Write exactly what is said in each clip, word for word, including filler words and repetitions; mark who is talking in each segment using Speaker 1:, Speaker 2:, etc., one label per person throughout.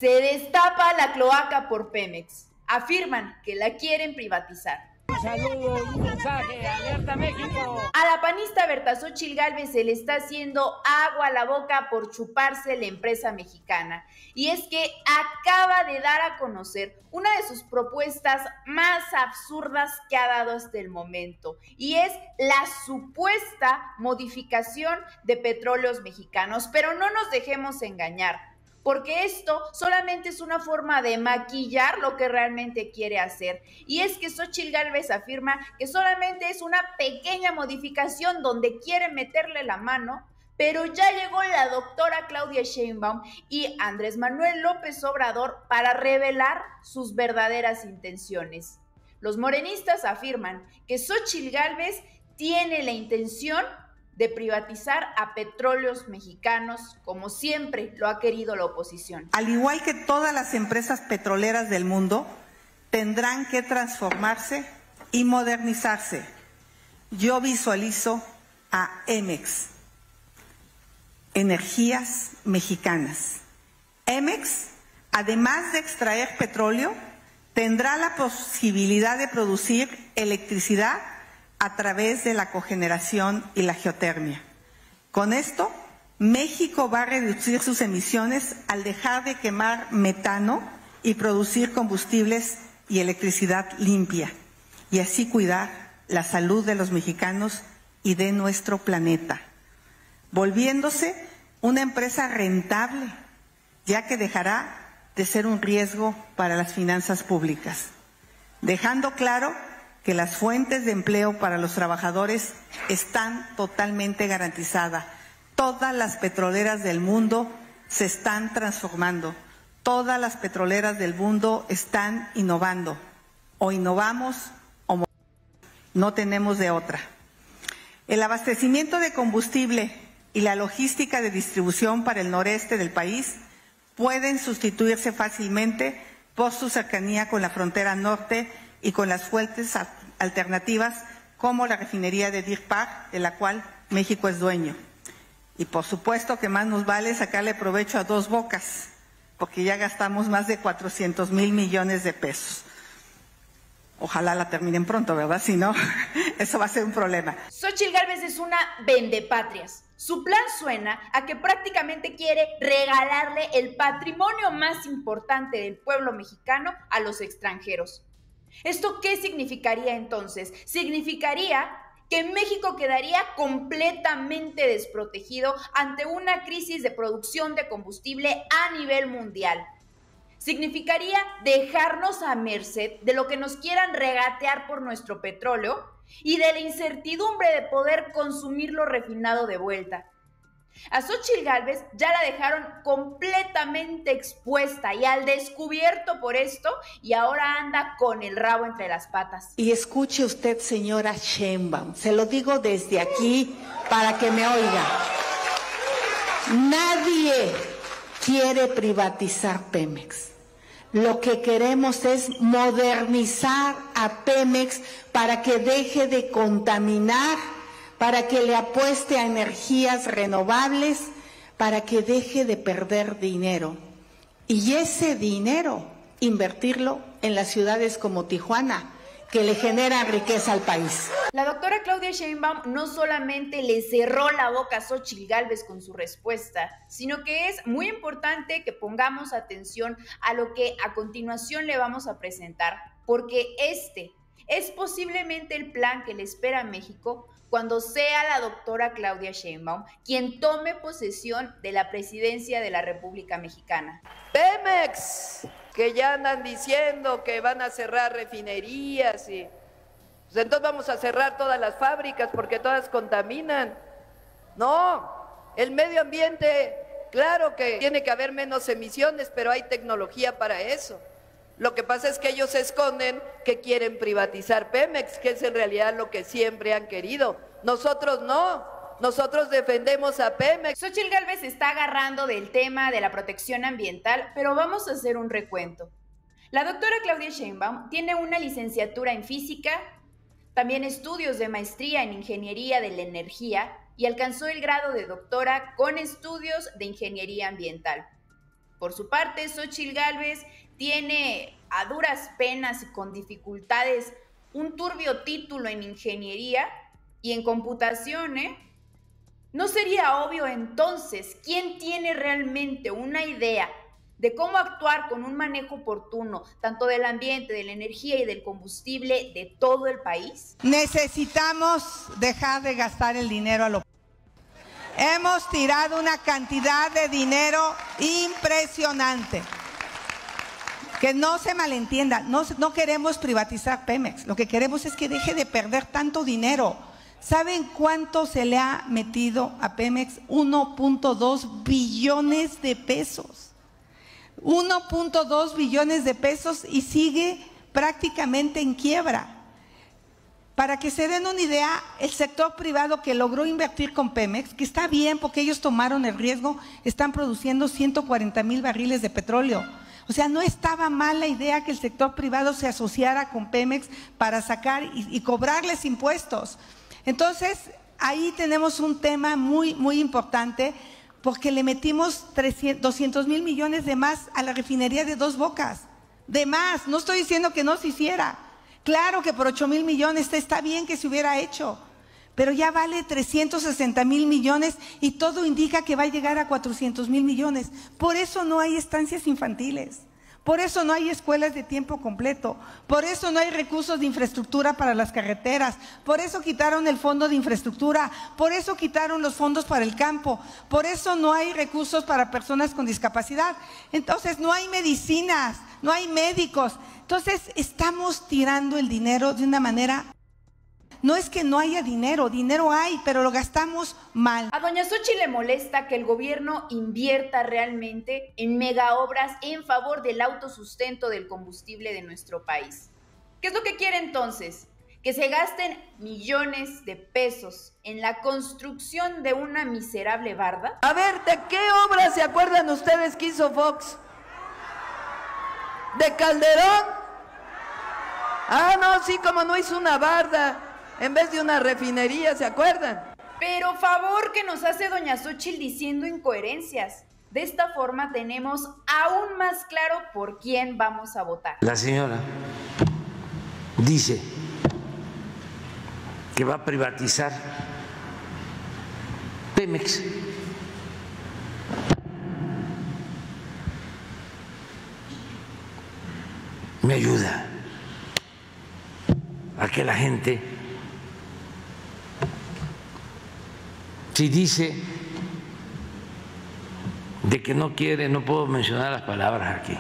Speaker 1: Se destapa la cloaca por Pemex. Afirman que la quieren privatizar.
Speaker 2: Un saludo, un mensaje, alerta México.
Speaker 1: A la panista Berta Xóchitl Gálvez se le está haciendo agua a la boca por chuparse la empresa mexicana. Y es que acaba de dar a conocer una de sus propuestas más absurdas que ha dado hasta el momento. Y es la supuesta modificación de petróleos mexicanos. Pero no nos dejemos engañar, porque esto solamente es una forma de maquillar lo que realmente quiere hacer. Y es que Xóchitl Gálvez afirma que solamente es una pequeña modificación donde quiere meterle la mano, pero ya llegó la doctora Claudia Sheinbaum y Andrés Manuel López Obrador para revelar sus verdaderas intenciones. Los morenistas afirman que Xóchitl Gálvez tiene la intención de privatizar a petróleos mexicanos, como siempre lo ha querido la oposición.
Speaker 3: Al igual que todas las empresas petroleras del mundo, tendrán que transformarse y modernizarse. Yo visualizo a Emex, Energías Mexicanas. Emex, además de extraer petróleo, tendrá la posibilidad de producir electricidad a través de la cogeneración y la geotermia. Con esto, México va a reducir sus emisiones al dejar de quemar metano y producir combustibles y electricidad limpia, y así cuidar la salud de los mexicanos y de nuestro planeta, volviéndose una empresa rentable, ya que dejará de ser un riesgo para las finanzas públicas, dejando claro que las fuentes de empleo para los trabajadores están totalmente garantizadas. Todas las petroleras del mundo se están transformando, todas las petroleras del mundo están innovando. O innovamos o morimos. No tenemos de otra. El abastecimiento de combustible y la logística de distribución para el noreste del país pueden sustituirse fácilmente por su cercanía con la frontera norte y con las fuentes alternativas como la refinería de Deer Park, de la cual México es dueño. Y por supuesto que más nos vale sacarle provecho a Dos Bocas, porque ya gastamos más de cuatrocientos mil millones de pesos. Ojalá la terminen pronto, ¿verdad? Si no, eso va a ser un problema.
Speaker 1: Xóchitl Gálvez es una vendepatrias. Su plan suena a que prácticamente quiere regalarle el patrimonio más importante del pueblo mexicano a los extranjeros. ¿Esto qué significaría entonces? Significaría que México quedaría completamente desprotegido ante una crisis de producción de combustible a nivel mundial. Significaría dejarnos a merced de lo que nos quieran regatear por nuestro petróleo y de la incertidumbre de poder consumirlo refinado de vuelta. A Xóchitl Gálvez ya la dejaron completamente expuesta y al descubierto por esto, y ahora anda con el rabo entre las patas.
Speaker 4: Y escuche usted, señora Sheinbaum, se lo digo desde aquí para que me oiga. Nadie quiere privatizar Pemex. Lo que queremos es modernizar a Pemex para que deje de contaminar, para que le apueste a energías renovables, para que deje de perder dinero. Y ese dinero, invertirlo en las ciudades como Tijuana, que le generan riqueza al país.
Speaker 1: La doctora Claudia Sheinbaum no solamente le cerró la boca a Xóchitl Gálvez con su respuesta, sino que es muy importante que pongamos atención a lo que a continuación le vamos a presentar, porque este es posiblemente el plan que le espera a México cuando sea la doctora Claudia Sheinbaum quien tome posesión de la presidencia de la República Mexicana.
Speaker 5: Pemex, que ya andan diciendo que van a cerrar refinerías y pues entonces vamos a cerrar todas las fábricas porque todas contaminan. No, el medio ambiente, claro que tiene que haber menos emisiones, pero hay tecnología para eso. Lo que pasa es que ellos esconden que quieren privatizar Pemex, que es en realidad lo que siempre han querido. Nosotros no, nosotros defendemos a Pemex.
Speaker 1: Xóchitl Gálvez se está agarrando del tema de la protección ambiental, pero vamos a hacer un recuento. La doctora Claudia Sheinbaum tiene una licenciatura en física, también estudios de maestría en ingeniería de la energía y alcanzó el grado de doctora con estudios de ingeniería ambiental. Por su parte, Xóchitl Gálvez tiene a duras penas y con dificultades un turbio título en ingeniería y en computación, ¿eh? ¿No sería obvio entonces quién tiene realmente una idea de cómo actuar con un manejo oportuno, tanto del ambiente, de la energía y del combustible de todo el país?
Speaker 3: Necesitamos dejar de gastar el dinero a lo... Hemos tirado una cantidad de dinero impresionante. Que no se malentienda, no, no queremos privatizar Pemex, lo que queremos es que deje de perder tanto dinero. ¿Saben cuánto se le ha metido a Pemex? uno punto dos billones de pesos. uno punto dos billones de pesos y sigue prácticamente en quiebra. Para que se den una idea, el sector privado que logró invertir con Pemex, que está bien porque ellos tomaron el riesgo, están produciendo ciento cuarenta mil barriles de petróleo. O sea, no estaba mal la idea que el sector privado se asociara con Pemex para sacar y, y cobrarles impuestos. Entonces, ahí tenemos un tema muy, muy importante porque le metimos doscientos mil millones de más a la refinería de Dos Bocas. De más, no estoy diciendo que no se hiciera. Claro que por ocho mil millones está bien que se hubiera hecho, pero ya vale trescientos sesenta mil millones y todo indica que va a llegar a cuatrocientos mil millones. Por eso no hay estancias infantiles. Por eso no hay escuelas de tiempo completo, por eso no hay recursos de infraestructura para las carreteras, por eso quitaron el fondo de infraestructura, por eso quitaron los fondos para el campo, por eso no hay recursos para personas con discapacidad. Entonces no hay medicinas, no hay médicos. Entonces estamos tirando el dinero de una manera... No es que no haya dinero, dinero hay, pero lo gastamos mal.
Speaker 1: A doña Xóchitl le molesta que el gobierno invierta realmente en megaobras en favor del autosustento del combustible de nuestro país. ¿Qué es lo que quiere entonces? Que se gasten millones de pesos en la construcción de una miserable barda.
Speaker 5: A ver, ¿de qué obras se acuerdan ustedes que hizo Fox? ¿De Calderón? Ah, no, sí, como no hizo una barda en vez de una refinería, ¿se acuerdan?
Speaker 1: Pero favor que nos hace doña Xóchitl diciendo incoherencias. De esta forma tenemos aún más claro por quién vamos a votar.
Speaker 6: La señora dice que va a privatizar Pemex. Me ayuda a que la gente, si dice de que no quiere, no puedo mencionar las palabras aquí,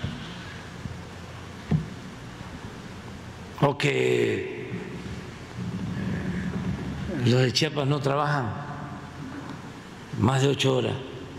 Speaker 6: o que los de Chiapas no trabajan más de ocho horas,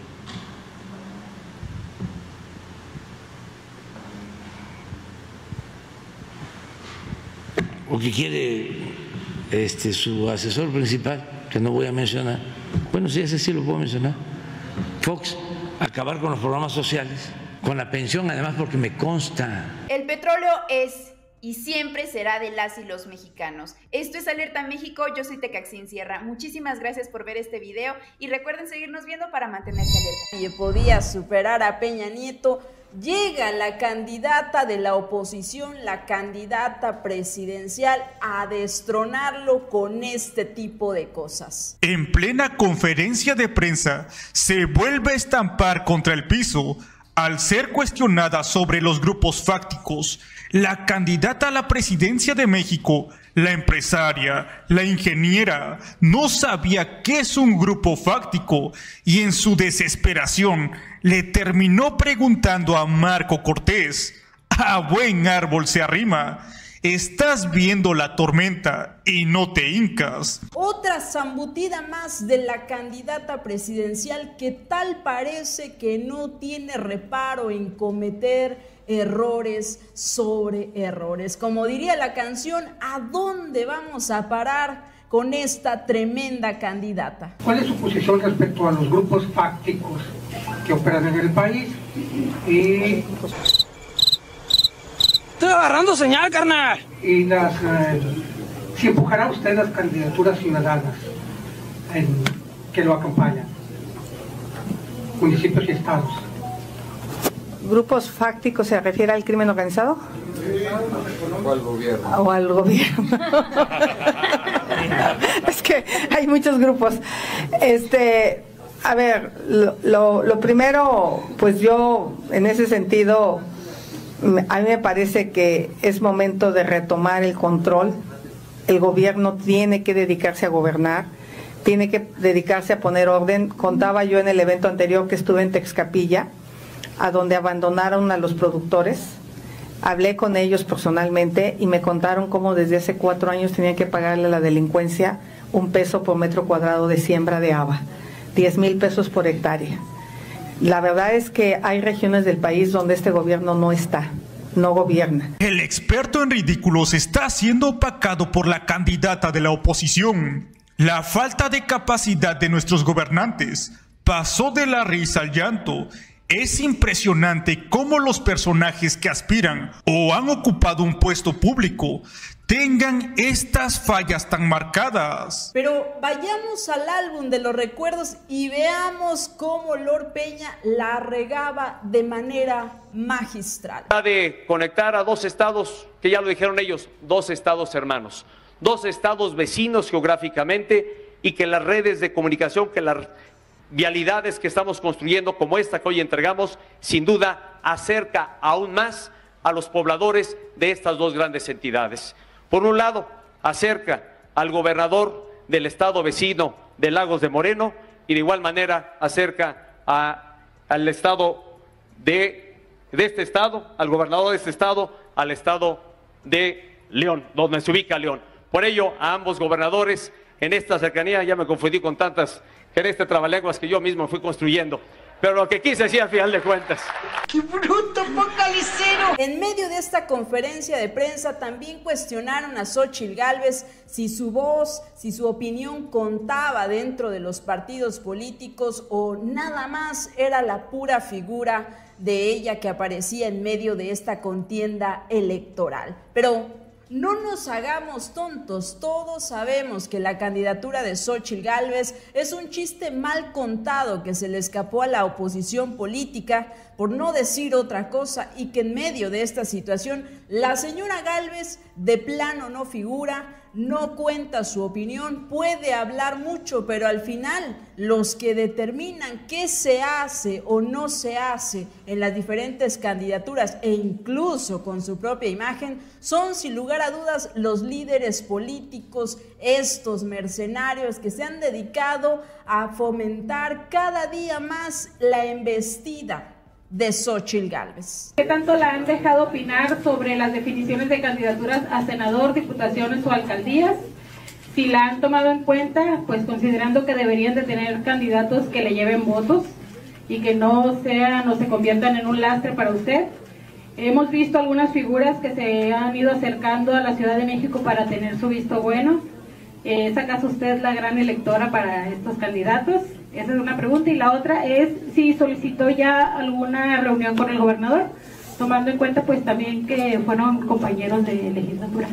Speaker 6: o que quiere este, su asesor principal, que no voy a mencionar, bueno, sí, ese sí lo puedo mencionar, Fox, acabar con los programas sociales, con la pensión, además porque me consta.
Speaker 1: El petróleo es y siempre será de las y los mexicanos. Esto es Alerta México, yo soy Tecaxin Sierra. Muchísimas gracias por ver este video y recuerden seguirnos viendo para mantenerse alerta.
Speaker 7: Y podía superar a Peña Nieto. Llega la candidata de la oposición, la candidata presidencial, a destronarlo con este tipo de cosas.
Speaker 8: En plena conferencia de prensa, se vuelve a estampar contra el piso al ser cuestionada sobre los grupos fácticos. La candidata a la presidencia de México, la empresaria, la ingeniera, no sabía qué es un grupo fáctico y en su desesperación le terminó preguntando a Marco Cortés: a buen árbol se arrima, estás viendo la tormenta y no te hincas.
Speaker 7: Otra zambutida más de la candidata presidencial que tal parece que no tiene reparo en cometer errores sobre errores. Como diría la canción, ¿a dónde vamos a parar con esta tremenda candidata?
Speaker 9: ¿Cuál es su posición respecto a los grupos fácticos que operan en el país? Y...
Speaker 2: Estoy agarrando señal, carnal.
Speaker 9: Y las, eh, si empujará usted las candidaturas ciudadanas en, que lo acompañan, municipios y estados.
Speaker 3: grupos fácticos se refiere al crimen organizado?
Speaker 10: O al gobierno.
Speaker 3: O al gobierno. Es que hay muchos grupos. Este, a ver, lo, lo, lo primero, pues yo en ese sentido, a mí me parece que es momento de retomar el control. El gobierno tiene que dedicarse a gobernar, tiene que dedicarse a poner orden. Contaba yo en el evento anterior que estuve en Texcapilla, a donde abandonaron a los productores. Hablé con ellos personalmente y me contaron cómo desde hace cuatro años tenían que pagarle a la delincuencia un peso por metro cuadrado de siembra de haba, diez mil pesos por hectárea. La verdad es que hay regiones del país donde este gobierno no está, no gobierna.
Speaker 8: El experto en ridículos está siendo opacado por la candidata de la oposición. La falta de capacidad de nuestros gobernantes pasó de la risa al llanto. Es impresionante cómo los personajes que aspiran o han ocupado un puesto público tengan estas fallas tan marcadas.
Speaker 7: Pero vayamos al álbum de los recuerdos y veamos cómo Lord Peña la regaba de manera magistral.
Speaker 11: De conectar a dos estados, que ya lo dijeron ellos, dos estados hermanos, dos estados vecinos geográficamente, y que las redes de comunicación, que las vialidades que estamos construyendo como esta que hoy entregamos, sin duda acerca aún más a los pobladores de estas dos grandes entidades. Por un lado, acerca al gobernador del estado vecino de Lagos de Moreno, y de igual manera acerca a, al estado de, de este estado, al gobernador de este estado, al estado de León, donde se ubica León. Por ello, a ambos gobernadores en esta cercanía, ya me confundí con tantas en este trabalenguas que yo mismo fui construyendo, pero lo que quise decir al final de cuentas.
Speaker 7: ¡Qué bruto, focalicero! En medio de esta conferencia de prensa también cuestionaron a Xóchitl Gálvez si su voz, si su opinión contaba dentro de los partidos políticos o nada más era la pura figura de ella que aparecía en medio de esta contienda electoral. Pero no nos hagamos tontos, todos sabemos que la candidatura de Xóchitl Gálvez es un chiste mal contado que se le escapó a la oposición política, por no decir otra cosa, y que en medio de esta situación la señora Gálvez de plano no figura, no cuenta su opinión, puede hablar mucho, pero al final los que determinan qué se hace o no se hace en las diferentes candidaturas e incluso con su propia imagen son sin lugar a dudas los líderes políticos, estos mercenarios que se han dedicado a fomentar cada día más la embestida de Xóchitl Gálvez.
Speaker 12: ¿Qué tanto la han dejado opinar sobre las definiciones de candidaturas a senador, diputaciones o alcaldías? Si la han tomado en cuenta, pues considerando que deberían de tener candidatos que le lleven votos y que no sean o se conviertan en un lastre para usted. Hemos visto algunas figuras que se han ido acercando a la Ciudad de México para tener su visto bueno. ¿Es acaso usted la gran electora para estos candidatos? Esa es una pregunta. Y la otra es si solicitó ya alguna reunión con el gobernador, tomando en cuenta pues también que fueron compañeros de legislatura.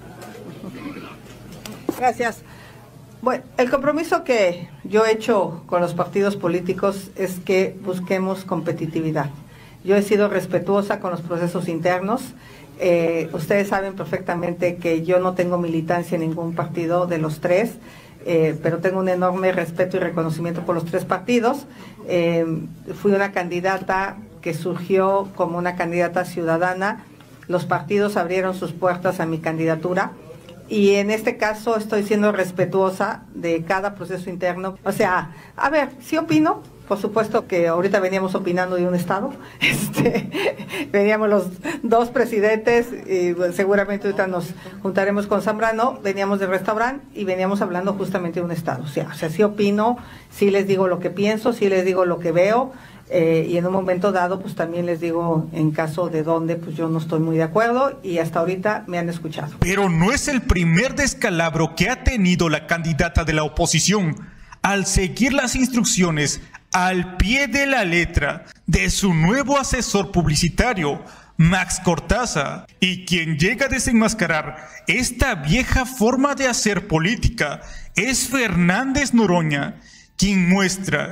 Speaker 3: Gracias. Bueno, el compromiso que yo he hecho con los partidos políticos es que busquemos competitividad. Yo he sido respetuosa con los procesos internos. Eh, ustedes saben perfectamente que yo no tengo militancia en ningún partido de los tres, eh, pero tengo un enorme respeto y reconocimiento por los tres partidos. Eh, fui una candidata que surgió como una candidata ciudadana. Los partidos abrieron sus puertas a mi candidatura y en este caso estoy siendo respetuosa de cada proceso interno. O sea, a ver, sí opino. Por supuesto que ahorita veníamos opinando de un estado, este, veníamos los dos presidentes y bueno, seguramente ahorita nos juntaremos con Zambrano, veníamos del restaurante y veníamos hablando justamente de un estado. O sea, o sea sí opino, sí les digo lo que pienso, sí les digo lo que veo eh, y en un momento dado pues también les digo en caso de donde pues yo no estoy muy de acuerdo y hasta ahorita me han escuchado.
Speaker 8: Pero no es el primer descalabro que ha tenido la candidata de la oposición al seguir las instrucciones al pie de la letra de su nuevo asesor publicitario, Max Cortázar, y quien llega a desenmascarar esta vieja forma de hacer política es Fernández Noroña, quien muestra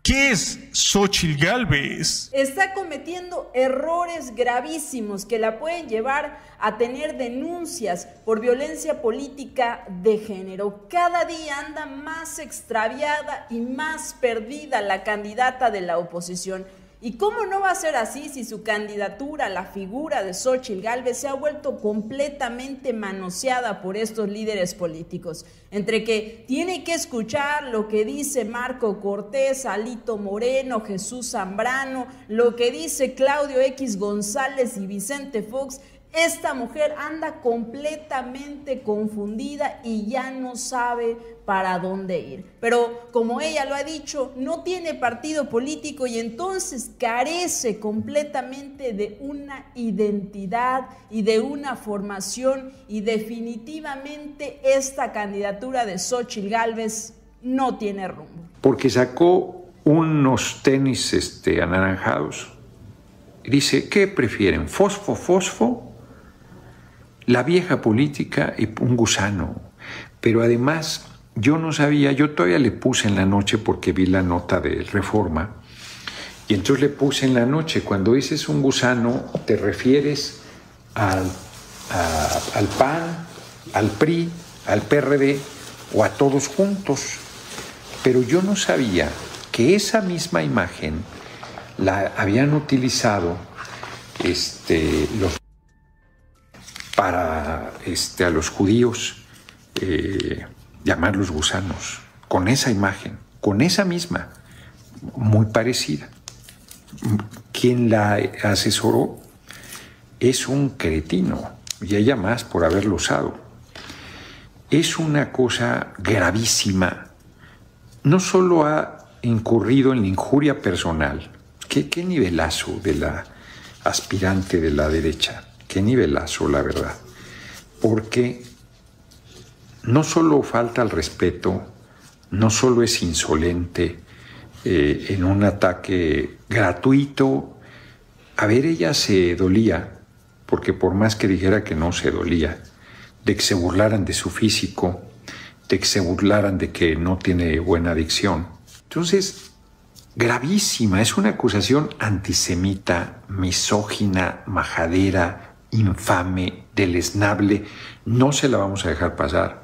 Speaker 8: ¿Qué es Xóchitl Gálvez?
Speaker 7: Está cometiendo errores gravísimos que la pueden llevar a tener denuncias por violencia política de género. Cada día anda más extraviada y más perdida la candidata de la oposición. ¿Y cómo no va a ser así si su candidatura, la figura de Xóchitl Gálvez, se ha vuelto completamente manoseada por estos líderes políticos? Entre que tiene que escuchar lo que dice Marco Cortés, Alito Moreno, Jesús Zambrano, lo que dice Claudio X González y Vicente Fox, esta mujer anda completamente confundida y ya no sabe para dónde ir. Pero como ella lo ha dicho, no tiene partido político y entonces carece completamente de una identidad y de una formación, y definitivamente esta candidatura de Xóchitl Gálvez no tiene rumbo.
Speaker 13: Porque sacó unos tenis este, anaranjados y dice, ¿qué prefieren? ¿Fosfo, fosfo? La vieja política y un gusano. Pero además, yo no sabía, yo todavía le puse en la noche porque vi la nota de Reforma, y entonces le puse en la noche, cuando dices un gusano, te refieres al, a, al P A N, al P R I, al P R D o a todos juntos. Pero yo no sabía que esa misma imagen la habían utilizado este, los para este, a los judíos eh, llamarlos gusanos, con esa imagen, con esa misma, muy parecida. Quien la asesoró es un cretino, y ella más por haberlo usado. Es una cosa gravísima. No solo ha incurrido en la injuria personal, ¿qué, qué nivelazo de la aspirante de la derecha? Qué nivelazo, la verdad, porque no solo falta al respeto, no solo es insolente eh, en un ataque gratuito. A ver, ella se dolía, porque por más que dijera que no se dolía, de que se burlaran de su físico, de que se burlaran de que no tiene buena dicción. Entonces, gravísima, es una acusación antisemita, misógina, majadera, infame, deleznable. No se la vamos a dejar pasar,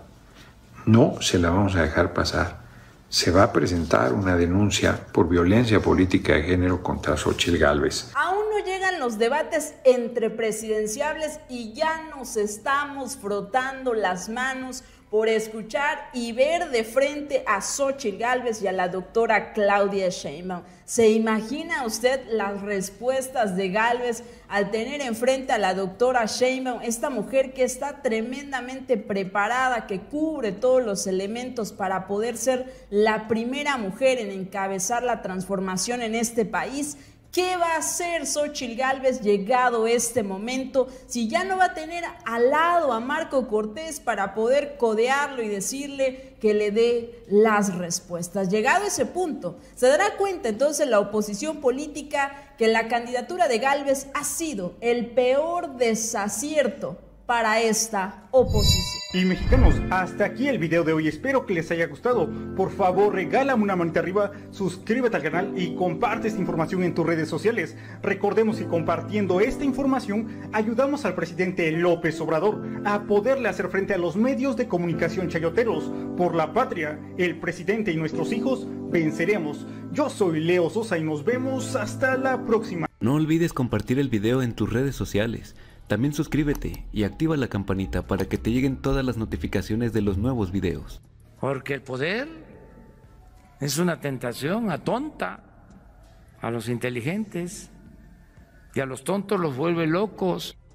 Speaker 13: no se la vamos a dejar pasar. Se va a presentar una denuncia por violencia política de género contra Xóchitl Gálvez.
Speaker 7: Aún no llegan los debates entre presidenciables y ya nos estamos frotando las manos por escuchar y ver de frente a Xóchitl Gálvez y a la doctora Claudia Sheinbaum. ¿Se imagina usted las respuestas de Gálvez al tener enfrente a la doctora Sheinbaum, esta mujer que está tremendamente preparada, que cubre todos los elementos para poder ser la primera mujer en encabezar la transformación en este país? ¿Qué va a hacer Xóchitl Gálvez llegado este momento si ya no va a tener al lado a Marco Cortés para poder codearlo y decirle que le dé las respuestas? Llegado ese punto, se dará cuenta entonces la oposición política que la candidatura de Gálvez ha sido el peor desacierto para esta oposición.
Speaker 14: Y mexicanos, hasta aquí el video de hoy, espero que les haya gustado. Por favor, regálame una manita arriba, suscríbete al canal y comparte esta información en tus redes sociales. Recordemos que compartiendo esta información ayudamos al presidente López Obrador a poderle hacer frente a los medios de comunicación chayoteros. Por la patria, el presidente y nuestros hijos venceremos. Yo soy Leo Sosa y nos vemos hasta la próxima.
Speaker 15: No olvides compartir el video en tus redes sociales. También suscríbete y activa la campanita para que te lleguen todas las notificaciones de los nuevos videos.
Speaker 6: Porque el poder es una tentación atonta a los inteligentes y a los tontos los vuelve locos.